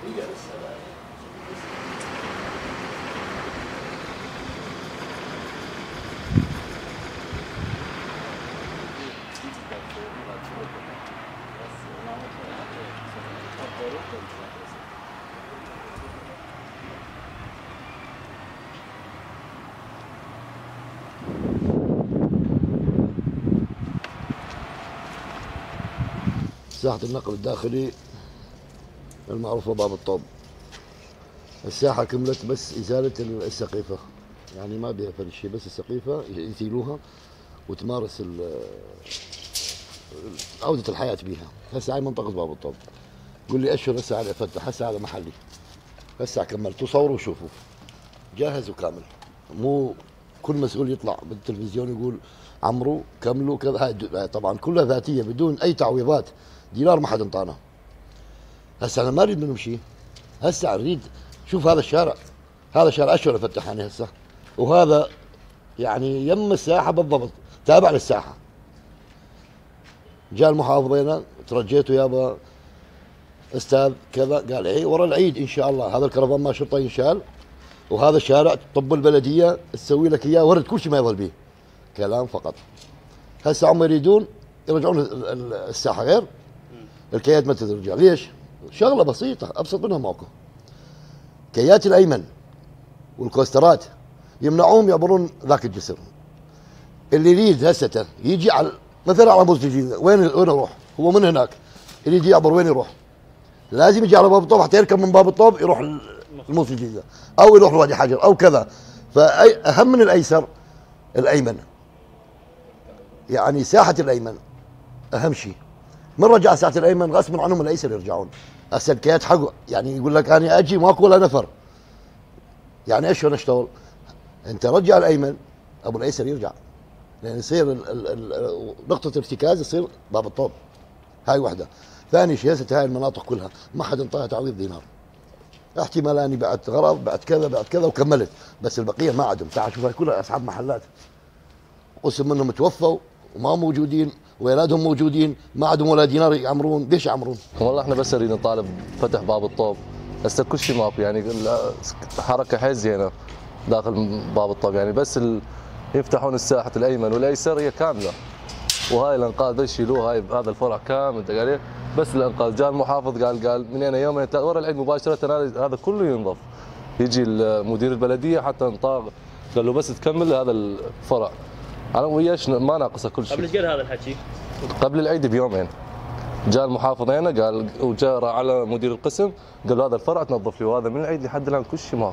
ساحة النقل الداخلي المعروفة باب الطوب. الساحة كملت بس إزالة السقيفة، يعني ما بها فرد شيء، بس السقيفة يزيلوها وتمارس عودة الحياة بها. هسه هاي منطقة باب الطوب. قول لي أشهر هسه على فتح، هسه هذا محلي. هسه كملت، صوروا وشوفوا جاهز وكامل. مو كل مسؤول يطلع بالتلفزيون يقول عمرو كملوا كذا. هاي طبعا كلها ذاتية بدون أي تعويضات. دينار ما حد انطانا. هسه انا ما اريد منهم شيء. هسه اريد شوف هذا الشارع، هذا شارع اشهر فتحاني هسه، وهذا يعني يم الساحه بالضبط، تابع للساحه. جاء المحافظ هنا ترجيته يابا استاذ كذا، قال اي ورا العيد ان شاء الله. هذا الكرفان ما شرطه ينشال، وهذا الشارع طب البلديه تسوي لك اياه ورد، كل شيء ما يظل به كلام فقط. هسه هم يريدون يرجعون الساحه غير الكيات ما ترجع. ليش؟ شغله بسيطه ابسط منها ماكو. كيات الايمن والكوسترات يمنعوهم يعبرون ذاك الجسر. اللي يريد هسه يجي على مثلا على بوز الجيزه، وين يروح؟ هو من هناك يريد يعبر وين يروح؟ لازم يجي على باب الطوب حتى يركب من باب الطوب يروح الموز الجيزه، او يروح لوادي حجر او كذا. فاهم من الايسر الايمن، يعني ساحه الايمن اهم شيء. من رجع ساعة الايمن غصبا عنهم الايسر يرجعون. هسه الكيات حق يعني يقول لك انا اجي ماكو ولا نفر. يعني ايش نشتغل؟ انت رجع الايمن ابو الايسر يرجع، لان يصير نقطة ارتكاز يصير باب الطوب. هاي وحدة. ثاني شيء هسه هاي المناطق كلها ما حد انطاها تعويض دينار. احتمال اني بعد غرض بعد كذا بعد كذا وكملت، بس البقية ما عندهم. تعال شوف هاي كلها اصحاب محلات قسم منهم توفوا وما موجودين، واولادهم موجودين ما عندهم ولا دينار يعمرون. ليش يعمرون؟ والله احنا بس نريد نطالب فتح باب الطوب. هسه كل شيء ماكو، يعني حركه حيل زينه داخل باب الطوب، يعني بس يفتحون الساحه الايمن والايسر هي كامله، وهاي الانقاذ بس يشيلوها. هذا الفرع كامل عليه بس الانقاذ. جاء المحافظ قال من هنا يومين ورا العيد مباشره هذا كله ينظف. يجي مدير البلديه حتى انطاق قال له بس تكمل هذا الفرع. انا وياش ما ناقصه كل شيء. قبل ايش قال هذا الحكي؟ قبل العيد بيومين. جاء المحافظ هنا قال، وجاء على مدير القسم قال له هذا الفرع تنظف لي، وهذا من العيد لحد الان كل شيء ماكو.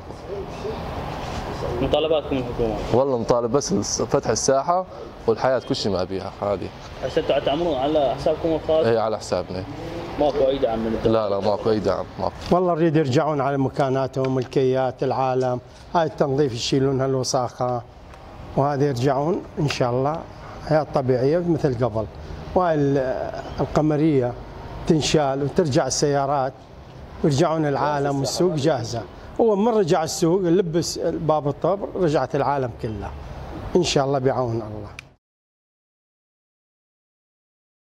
مطالباتكم الحكومه؟ والله مطالب بس فتح الساحه والحياه كل شيء ما بيها هذه. هسه انتم تعمرون على حسابكم الخاص؟ اي على حسابنا. ماكو اي دعم من الدولة؟ لا ماكو اي دعم ماكو. والله نريد يرجعون على مكاناتهم، الكيات العالم هاي التنظيف يشيلونها الوساخه، وهذا يرجعون ان شاء الله حياه طبيعيه مثل قبل. وهاي القمريه تنشال وترجع السيارات ويرجعون العالم والسوق جاهزه. هو من رجع السوق لبس باب الطوب رجعت العالم كله ان شاء الله بعون الله.